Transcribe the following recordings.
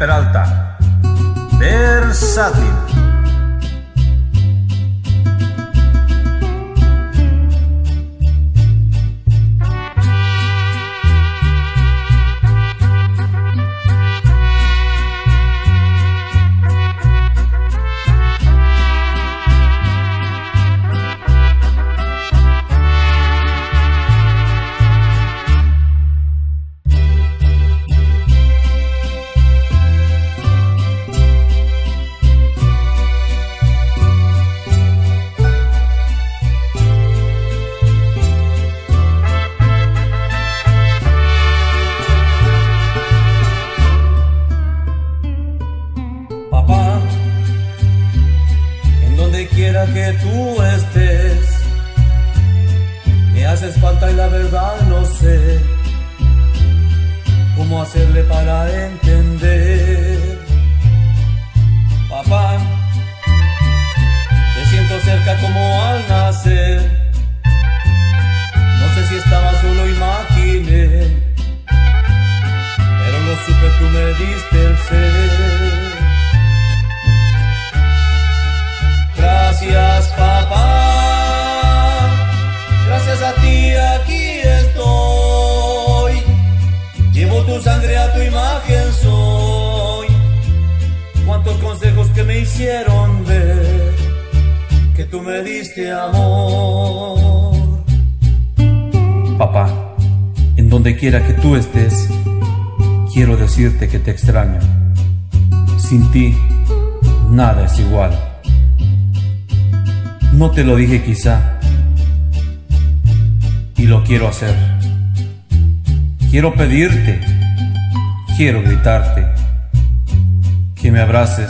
Peralta, versátil. Papá, en donde quiera que tú estés, me haces falta y la verdad no sé cómo hacerle para entender. Papá, te siento cerca como al nacer. No sé si estaba solo, imaginé, pero lo supe, tú me diste el ser. Gracias, papá, gracias a ti aquí estoy. Llevo tu sangre, a tu imagen soy. Cuántos consejos que me hicieron ver que tú me diste amor. Papá, en donde quiera que tú estés, quiero decirte que te extraño. Sin ti, nada es igual. No te lo dije quizá, y lo quiero hacer. Quiero pedirte, quiero gritarte, que me abraces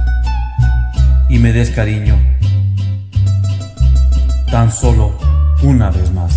y me des cariño, tan solo una vez más.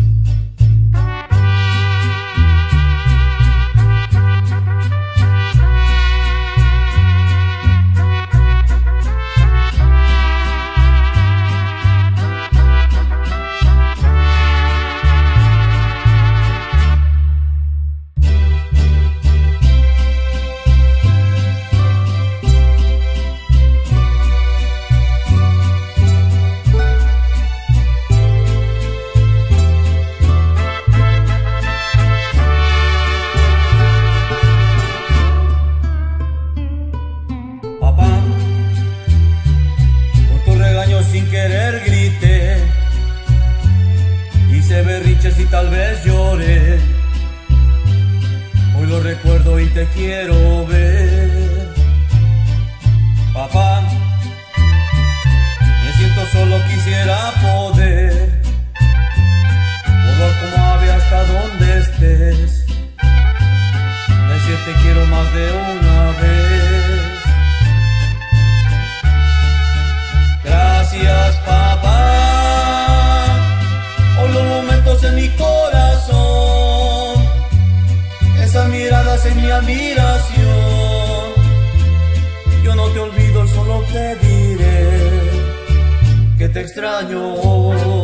Papá, con tus regaños sin querer grité, hice berrinches y tal vez lloré. Hoy lo recuerdo y te quiero ver. Papá, me siento solo, quisiera poder volar como ave hasta donde estés, decirte quiero más de una vez. Gracias, papá, hoy los momentos en mi corazón, esas miradas en mi admiración. Yo no te olvido, solo te diré que te extraño.